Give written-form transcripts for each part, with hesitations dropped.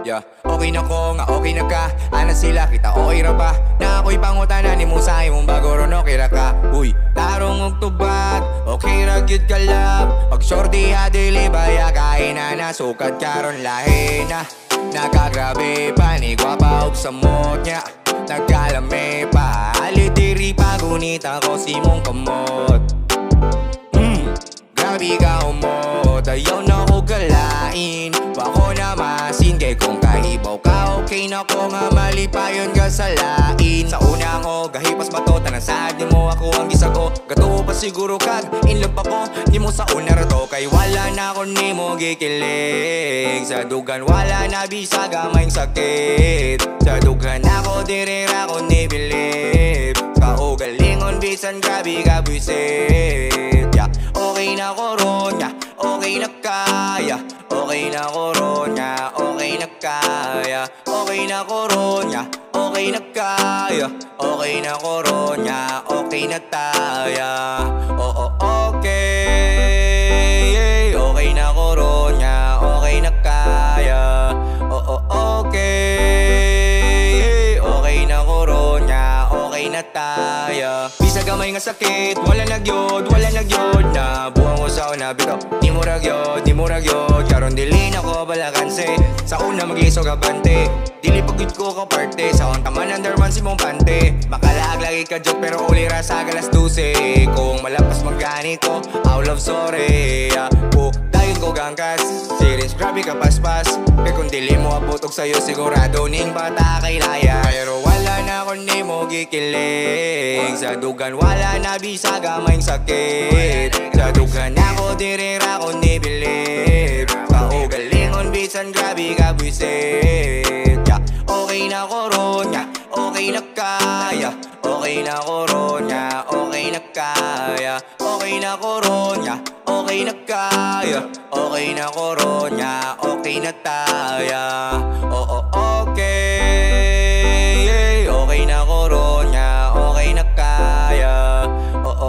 Yeah, okay na ko nga, okay na ka. Ana sila, kita okay ra ba? Na ako'y pangutanan ni mo sa imong bago ron okay ra ka. Uy, tarong og tubag, okay ra gyud ka lab. Pag shorty ha dili baya kain na nasukad karon lahi na. Nakagrabe pa ni gwapa og samot nya. Nagkalame pa, alitiri pagunit ako si mong kamot. Grabe ka umot, ayaw na ko galain. Bako na masin, kay kung kahibaw ka, okay na ko nga malipayon ka sa lain. Sa una ko, gahipas mato, tanang saad ni mo ako ang gisago. Gato pa siguro kag, in love ako, ni mo sa una rato. Kay wala na ko ni mo gikilig. Sa dugan wala na bisa gamayng sakit. Sa dugan ako, dirira ko ni bilib. Kaugalingon bisan grabe ka buisit. Yeah. Okay na ko ron, yeah. Okay na kaya. Okay na ko ron, yeah. Okay na kaya. Okay na ko ron, yeah. Okay na kaya. Okay na ko ron, yeah. Okay na taya. Oo, okay. Okay na ko ron, yeah. Okay na kaya. Oo, okay. Okay na ko ron, yeah. Okay na taya. Bisa gamay nga sakit, wala nagyod, wala nagyod. Na buwang ko sa una bitaw, di mo ragyod, di mo ragyod. Karon dili na ko balakanse, sa una mag-iso kabante. Dili pagkid ko kaparte, sa on taman under man si mong pante. Makalaag lagi ka joke pero uli ra sa galas 12. Kung malapas magganito, out love sorry. Dayon ko gangkas, serious grabe ka paspas. Kaya kung dili mo abotog sa'yo sigurado ning bata kay laya. Pero wala na ko ni mo gikilig. Sa dugan wala na bisa gamayng sakit. Sa dugan ako dirira ko ni bilib. Kaugalingon bisan grabe ka buisit. Yeah. Okay na ko ron, yeah. Okay na kaya. Okay na ko ron, yeah. Okay na kaya. Okay na ko ron, yeah. Okay na kaya. Okay na ko ron, yeah. Okay na taya. Oo, okay. Okay na ko ron, yeah. Okay na kaya. Oo,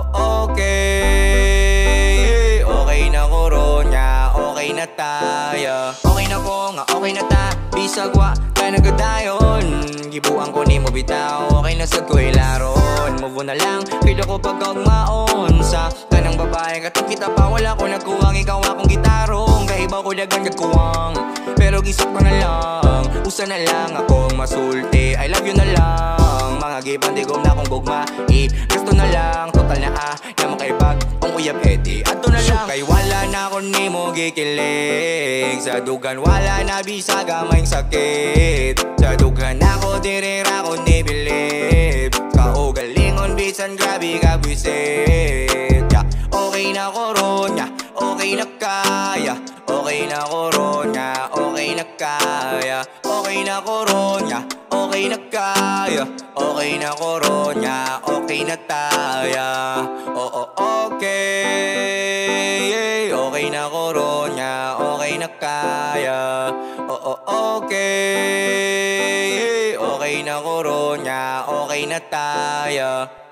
okay. Okay na ko ron, yeah. Okay na taya. Okay na ko nga, okay na ta. Bisag wa ka nagadayon. Gibuang ko ni mo bitaw. Okay na sad ko ilaron. Move na lang, kaya ko pagkagmaon. Sa kanang babae katong kita pa wala ko nagkuwang. Ikaw akong gitarong, kahibaw ko dagan nagkuwang. Pero gisap ko na lang, usa na lang akong masulti. I love you na lang, mga gibandigom na akong gugma. Gasto na lang, total na na makaibag ang uyab edi. Ato na lang, kay wala na ko ni mo gikilig. Sa dugan wala na bisa gamayng sakit. Sa dugan ako dirira ko ni bilib. Kaugalingon bisan grabe ka buisit. Yeah. Okay na ko ron, yeah. Okay na kaya. Okay na ko ron, yeah. Okay na kaya. Okay na ko ron, yeah. Okay na kaya. Okay na ko ron, yeah. Okay na taya. Oo, okay. Okay na ko ron, yeah. Okay na kaya. Oo, okay. Okay na ko ron, yeah. Okay na taya.